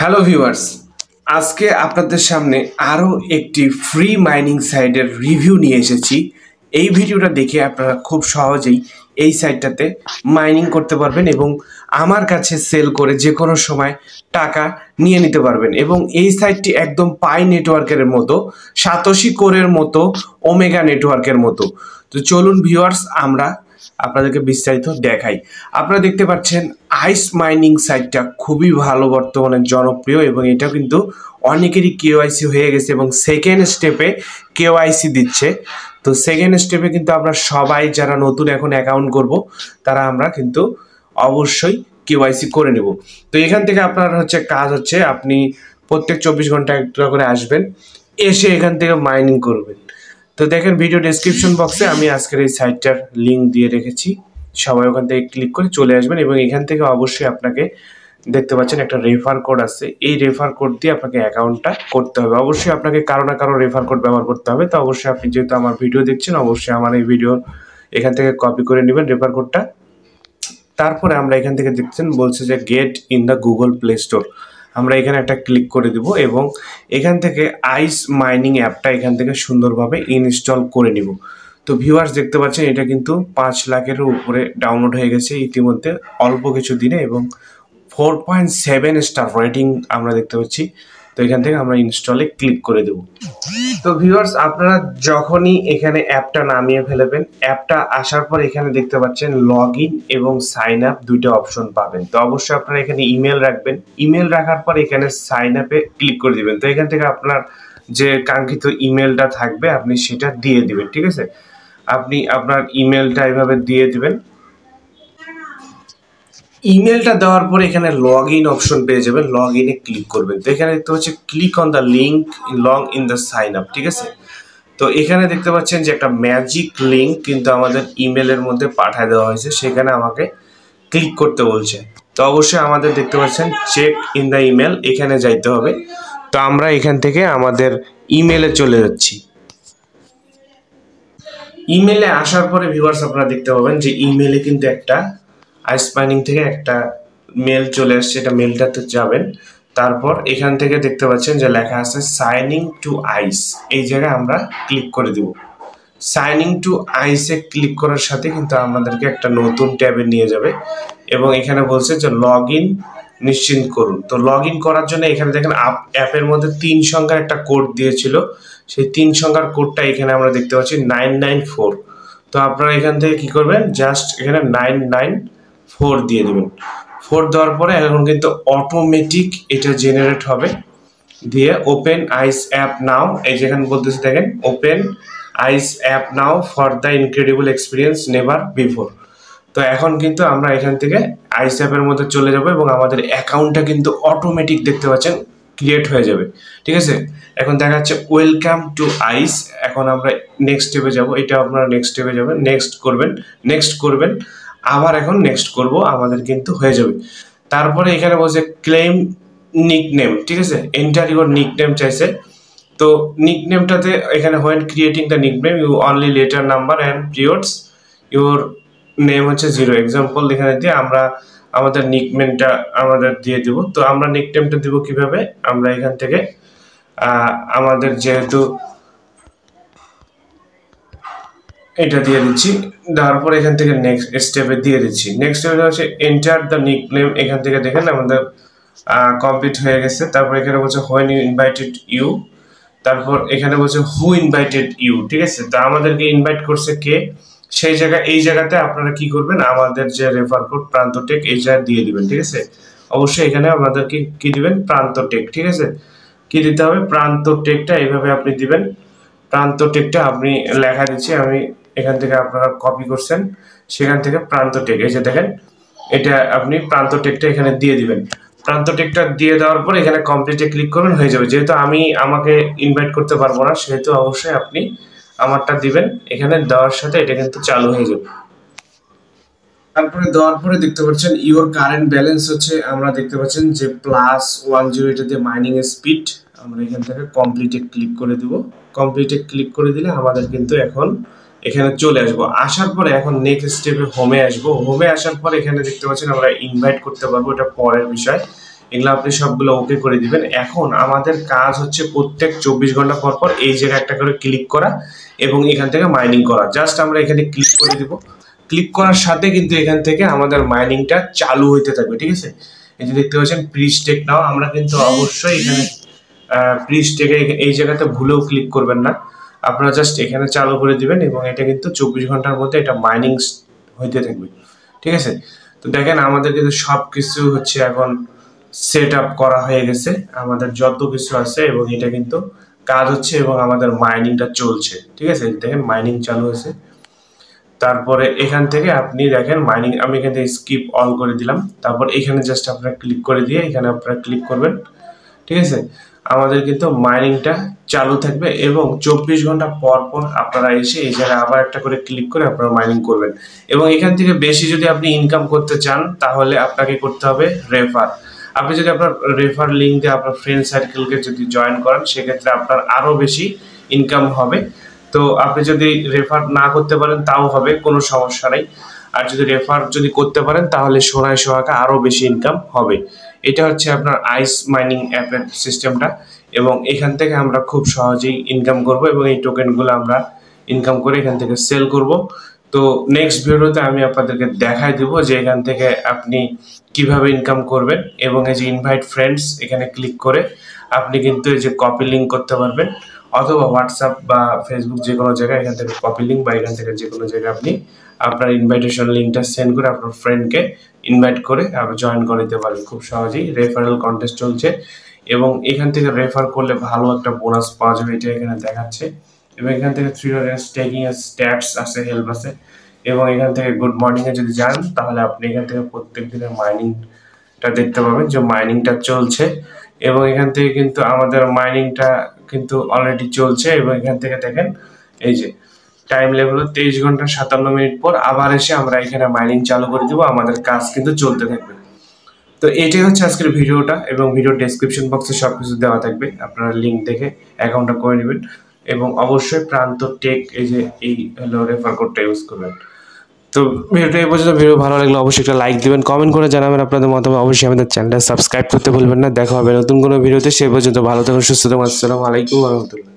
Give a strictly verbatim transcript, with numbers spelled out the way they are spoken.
Hello viewers, আজকে আপনাদের সামনে আরও একটি ফ্রি মাইনিং সাইটের রিভিউ নিয়ে এসেছি। এই ভিডিওটা দেখে আপনারা খুব সহজেই এই সাইটটাতে মাইনিং করতে পারবেন এবং আমার কাছে সেল করে যে কোনো সময় টাকা নিয়ে নিতে পারবেন। এবং এই সাইটটি একদম পাই নেটওয়ার্কের মতো, সাতোশি কোরের মতো, ওমেগা নেটওয়ার্কের মতো। তো চলুন ভিউয়ার্স, আমরা আপনাদেরকে বিস্তারিত দেখাই। আপনারা দেখতে পাচ্ছেন আইস মাইনিং সাইটটা খুবই ভালো, বর্তমানে জনপ্রিয় এবং এটা কিন্তু অনেকেরই কেওয়াইসি হয়ে গেছে এবং সেকেন্ড স্টেপে কেওয়াইসি দিচ্ছে। তো সেকেন্ড স্টেপে কিন্তু আমরা সবাই যারা নতুন এখন অ্যাকাউন্ট করব তারা আমরা কিন্তু অবশ্যই কেওয়াইসি করে নেব। তো এখান থেকে আপনার হচ্ছে কাজ হচ্ছে আপনি প্রত্যেক চব্বিশ ঘন্টা একটা করে আসবেন, এসে এখান থেকে মাইনিং করবেন। তো দেখেন ভিডিও ডেসক্রিপশন বক্সে আমি আজকের এই সাইটটার লিঙ্ক দিয়ে রেখেছি, সবাই ওখান থেকে ক্লিক করে চলে আসবেন এবং এখান থেকে অবশ্যই আপনাকে দেখতে পাচ্ছেন একটা রেফার কোড আছে। এই রেফার কোড দিয়ে আপনাকে অ্যাকাউন্টটা করতে হবে। অবশ্যই আপনাকে কারো না কারো রেফার কোড ব্যবহার করতে হবে। তো অবশ্যই আপনি যেহেতু আমার ভিডিও দেখছেন, অবশ্যই আমার এই ভিডিও এখান থেকে কপি করে নেবেন রেফার কোডটা। তারপরে আমরা এখান থেকে দেখছেন বলছে যে get in the Google Play Store, আমরা এখানে একটা ক্লিক করে দিব এবং এখান থেকে আইস মাইনিং অ্যাপটা এখান থেকে সুন্দরভাবে ইনস্টল করে নিব। তো ভিউয়ার্স দেখতে পাচ্ছেন এটা কিন্তু পাঁচ লাখের উপরে ডাউনলোড হয়ে গেছে ইতিমধ্যে অল্প কিছু দিনে এবং four point seven star rating আমরা দেখতে পাচ্ছি। তো এখান থেকে আমরা ইনস্টলে ক্লিক করে দেব। তো ভিউয়ার্স আপনারা যখনই এখানে অ্যাপটা নামিয়ে ফেলবেন, অ্যাপটা আসার পর এখানে দেখতে পাচ্ছেন লগ ইন এবং সাইন আপ দুইটা অপশন পাবেন। তো অবশ্যই আপনারা এখানে ইমেল রাখবেন, ইমেল রাখার পর এখানে সাইন আপে ক্লিক করে দিবেন। তো এখান থেকে আপনার যে কাঙ্ক্ষিত ইমেলটা থাকবে আপনি সেটা দিয়ে দিবেন, ঠিক আছে। আপনি আপনার ইমেলটা এইভাবে দিয়ে দিবেন। ইমেলটা দেওয়ার পরে এখানে লগ ইন অপশন পেয়ে যাবেন, লগ ইনে ক্লিক করবেন। তো এখানে দেখতে পাচ্ছেন click on the link long in the sign up, ঠিক আছে। তো এখানে দেখতে পাচ্ছেন যে একটা ম্যাজিক লিঙ্ক কিন্তু আমাদের ইমেলের মধ্যে পাঠিয়ে দেওয়া হয়েছে, সেখানে আমাকে ক্লিক করতে বলছে। তো অবশ্যই আমাদের দেখতে পাচ্ছেন চেক ইন দ্য ইমেল, এখানে যাইতে হবে। তো আমরা এখান থেকে আমাদের ইমেলে চলে যাচ্ছি। ইমেলে আসার পরে ভিউয়ার্স আপনারা দেখতে পাবেন যে ইমেলে কিন্তু একটা আইস মাইনিং থেকে একটা মেল চলে আসছে, এটা মেলটাতে যাবেন। তারপর এখান থেকে দেখতে পাচ্ছেন যে লেখা আছে সাইনিং টু আইস, এই জায়গায় আমরা ক্লিক করে দিব। সাইনিং টু আইসে ক্লিক করার সাথে কিন্তু আমাদেরকে একটা নতুন ট্যাবে নিয়ে যাবে এবং এখানে বলছে যে লগ ইন নিশ্চিত করুন। তো লগ ইন করার জন্য এখানে দেখেন অ্যাপের মধ্যে তিন সংখ্যার একটা কোড দিয়েছিল, সেই তিন সংখ্যার কোডটা এখানে আমরা দেখতে পাচ্ছি নাইন নাইন ফোর। তো আপনারা এখান থেকে কি করবেন, জাস্ট এখানে নাইন নাইন ফোর দিয়ে দেবেন। ফোর দেওয়ার পরে এখন কিন্তু অটোমেটিক এটা জেনারেট হবে। দিয়ে ওপেন আইস অ্যাপ নাও, এই যেখানে বলতেছে দেখেন open ice app now for the incredible experience never before. তো এখন কিন্তু আমরা এখান থেকে আইস অ্যাপের মধ্যে চলে যাব এবং আমাদের অ্যাকাউন্টটা কিন্তু অটোমেটিক দেখতে পাচ্ছেন ক্রিয়েট হয়ে যাবে, ঠিক আছে। এখন দেখা যাচ্ছে ওয়েলকাম টু আইস। এখন আমরা নেক্সট স্টেপে যাব, এটা আপনারা নেক্সট স্টেপে যাবেন, নেক্সট করবেন, নেক্সট করবেন, আবার এখন নেক্সট করব, আমাদের কিন্তু হয়ে যাবে। তারপরে এখানে বলছে ক্লেম নিকনেম, ঠিক আছে, এন্টার ইউর নিকনেম চাইছে। তো নিকনেমটাতে এখানে when creating the nickname you only letter number and periods your name হচ্ছে জিরো। এক্সাম্পল এখানে দিয়ে আমরা আমাদের নিকনেমটা আমাদের দিয়ে দিব। তো আমরা নিকনেমটা দিব কিভাবে, আমরা এখান থেকে আমাদের যেহেতু এটা দিয়ে দিচ্ছি, তারপর এখান থেকে নেক্সট স্টেপে দিয়ে দিচ্ছি। নেক্সট স্টেপে হচ্ছে এন্টার দ্য নিকনেম, এখান থেকে দেখেন আমাদের কমপ্লিট হয়ে গেছে। তারপর এখানে বলছে হোয়েন ইউ ইনভাইটেড ইউ, তারপর এখানে বলছে হু ইনভাইটেড ইউ, ঠিক আছে। তো আমাদেরকে ইনভাইট করছে কে, সেই জায়গায় এই জায়গাতে আপনারা কি করবেন, আমাদের যে রেফার কোড প্রান্ত টেক এই জায়গায় দিয়ে দিবেন, ঠিক আছে। অবশ্যই এখানে আমাদেরকে কি দিবেন, প্রান্ত টেক, ঠিক আছে। কি দিতে হবে, প্রান্ত টেকটা এইভাবে আপনি দিবেন। প্রান্ত টেকটা আপনি লেখা দিচ্ছি আমি, এখান থেকে আপনারা কপি করছেন, সেখান থেকে প্রান্ত টেক, এই যে দেখেন এটা আপনি প্রান্ত টেকটা এখানে দিয়ে দিবেন। প্রান্ত টেকটা দিয়ে দেওয়ার পর এখানে কমপ্লিটে ক্লিক করবেন, হয়ে যাবে। যেহেতু আমি আমাকে ইনভাইট করতে পারবো না, সেহেতু অবশ্যই আপনি আমারটা দিবেন, এখানে দেওয়ার সাথে এটা কিন্তু চালু হয়ে যাবে। তারপরে দেওয়ার পরে দেখতে পাচ্ছেন ইউর কারেন্ট ব্যালেন্স হচ্ছে আমরা দেখতে পাচ্ছেন যে প্লাস ওয়ান জিরো, এটা দিয়ে মাইনিং স্পিড। আমরা এখান থেকে কমপ্লিটে ক্লিক করে দিব। কমপ্লিটে ক্লিক করে দিলে আমাদের কিন্তু এখন এখানে চলে আসবো। আসার পরে এখন নেক্সট স্টেপে হোমে আসবো। হোমে আসার পরে এখানে দেখতে পাচ্ছেন আমরা ইনভাইট করতে পারবো, এটা পরের বিষয়। এগুলো আপনি সবগুলো ওকে করে দিবেন। এখন আমাদের কাজ হচ্ছে প্রত্যেক চব্বিশ ঘন্টা পর পর এই জায়গায় একটা করে ক্লিক করা এবং এখান থেকে মাইনিং করা। জাস্ট আমরা এখানে ক্লিক করে দিব। ক্লিক করার সাথে কিন্তু এখান থেকে আমাদের মাইনিংটা চালু হইতে থাকবে, ঠিক আছে। এই যে দেখতে পাচ্ছেন প্লিজ টেক নাও, আমরা কিন্তু অবশ্যই এখানে প্লিজ টেকে এই জায়গাতে ভুলেও ক্লিক করবেন না, আপনারা জাস্ট এখানে চালু করে দিবেন এবং এটা কিন্তু চব্বিশ ঘন্টার মধ্যে এটা মাইনিং হইতে থাকবে, ঠিক আছে। তো দেখেন আমাদের কিন্তু সব কিছু হচ্ছে এখন সেট আপ করা হয়ে গেছে, আমাদের যত কিছু আছে এবং এটা কিন্তু কাজ হচ্ছে এবং আমাদের মাইনিংটা চলছে, ঠিক আছে। দেখেন মাইনিং চালু হয়েছে। তারপরে এখান থেকে আপনি দেখেন মাইনিং, আমি এখান থেকে স্কিপ অল করে দিলাম। তারপর এখানে জাস্ট আপনারা ক্লিক করে দিয়ে এখানে আপনারা ক্লিক করবেন, ঠিক আছে। আমাদের কিন্তু মাইনিংটা চালু থাকবে এবং চব্বিশ ঘন্টা পর পর আপনারা এসে এই জায়গায় আবার একটা করে ক্লিক করে আপনারা মাইনিং করবেন। এবং এখান থেকে বেশি যদি আপনি ইনকাম করতে চান তাহলে আপনাকে করতে হবে রেফার। আপনি যদি আপনার রেফার লিঙ্ক দিয়ে আপনার ফ্রেন্ড সার্কেলকে যদি জয়েন করেন সেক্ষেত্রে আপনার আরও বেশি ইনকাম হবে। তো আপনি যদি রেফার না করতে পারেন তাও হবে, কোনো সমস্যা নেই। আর যদি রেফার যদি করতে পারেন তাহলে সোনায় সোহাগা আরও বেশি ইনকাম হবে। এটা হচ্ছে আপনার আইস মাইনিং অ্যাপের সিস্টেমটা এবং এখান থেকে আমরা খুব সহজেই ইনকাম করব এবং এই টোকেনগুলো আমরা ইনকাম করে এখান থেকে সেল করব। তো নেক্সট ভিডিওতে আমি আপনাদেরকে দেখাই দেবো যে এখান থেকে আপনি কিভাবে ইনকাম করবেন এবং এই যে ইনভাইট ফ্রেন্ডস এখানে ক্লিক করে আপনি কিন্তু এই যে কপি লিঙ্ক করতে পারবেন অথবা হোয়াটসঅ্যাপ বা ফেসবুক যে কোনো জায়গায় এখান থেকে কপি লিঙ্ক বা এখান থেকে যে কোনো জায়গায় আপনি আপনার ইনভাইটেশন লিঙ্কটা সেন্ড করে আপনার ফ্রেন্ডকে ইনভাইট করে আপনি জয়েন করে দিতে পারেন খুব সহজেই। রেফারেল কন্টেস্ট চলছে এবং এখান থেকে রেফার করলে ভালো একটা বোনাস পাওয়া যাবে, এটা এখানে দেখাচ্ছে। এবং এখান থেকে থ্রি হান্ড্রেড স্টেকিং এর স্ট্যাটস আছে, হেল্প আছে এবং এখান থেকে গুড মর্নিং এ যদি যান তাহলে আপনি এখান থেকে প্রত্যেক দিনের মাইনিংটা দেখতে পাবেন যে মাইনিংটা চলছে এবং এখান থেকে কিন্তু আমাদের মাইনিংটা কিন্তু অলরেডি চলছে এবং এখান থেকে দেখেন এই যে টাইম লেভেল তেইশ ঘন্টা সাতান্ন মিনিট পর আবার এসে আমরা এখানে মাইনিং চালু করে দিব, আমাদের কাজ কিন্তু চলতে থাকবে। তো এটাই হচ্ছে আজকের ভিডিওটা এবং ভিডিও ডেসক্রিপশন বক্সে সবকিছু দেওয়া থাকবে, আপনারা লিঙ্ক দেখে অ্যাকাউন্টটা করে নেবেন এবং অবশ্যই প্রান্ত টেক এই যে এই হলো রেফার কোডটা ইউজ করবেন। তো ভিডিওটা এই পর্যন্ত, ভিডিও ভালো লাগলে অবশ্যই একটা লাইক দিবেন, কমেন্ট করে জানাবেন আপনাদের মতামত, অবশ্যই আমাদের চ্যানেলটা সাবস্ক্রাইব করতে ভুলবেন না। দেখা হবে নতুন কোনো ভিডিওতে, সেই পর্যন্ত ভালো থাকুন, সুস্থ থাকুন। আসসালামু আলাইকুম ওয়া রাহমাতুল্লাহ।